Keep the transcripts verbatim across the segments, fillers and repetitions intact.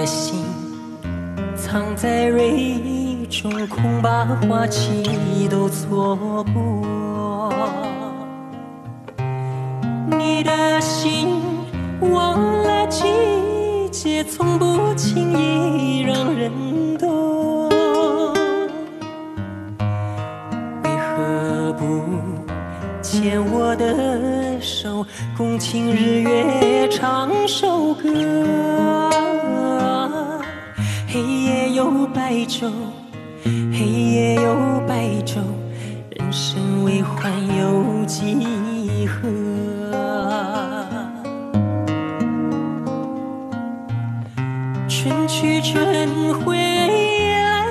的心藏在蕊中，恐把花期都错过。你的心忘了季节，从不轻易让人懂。为何不牵我的手，共庆日月唱首歌？黑夜有白昼，黑夜有白昼，人生为欢有几何？春去春回来，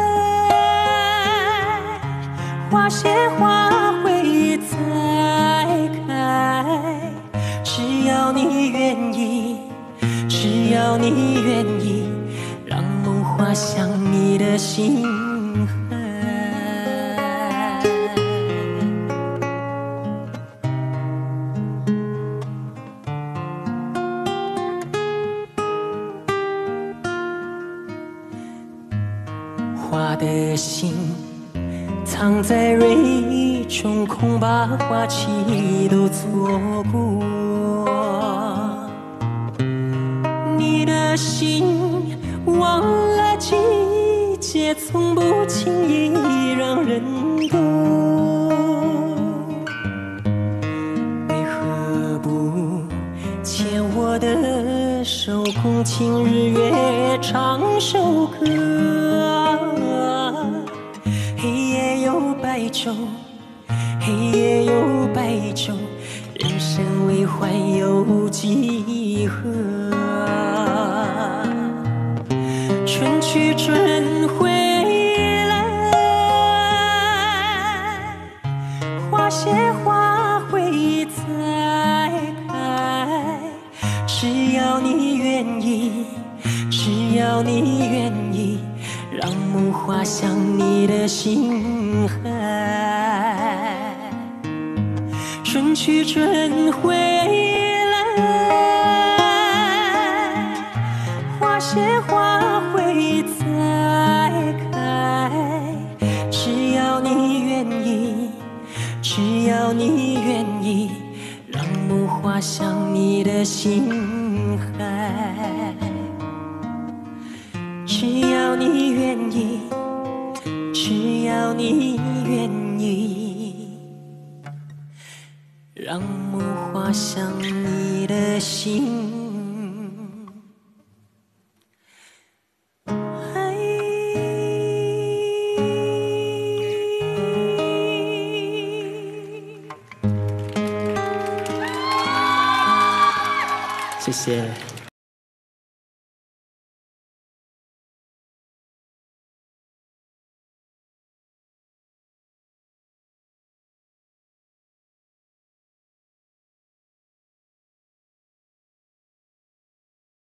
花谢花会再开。只要你愿意，只要你愿意，让梦滑向你的心海。花的心藏在蕊中，恐把花期都错过。你的心忘了季节，从不轻易让人懂。为何不牵我的手，共庆日月唱首歌？黑夜有白昼，黑夜有白昼，人生为欢有几何？春去春回来，花谢花会再开。只要你愿意，只要你愿意，让梦滑向你的心海。春去春回来，花谢花会再开。只要你愿意，只要你愿意，让梦滑向你的心海。只要你愿意，只要你愿意，让梦滑向你的心海。谢谢。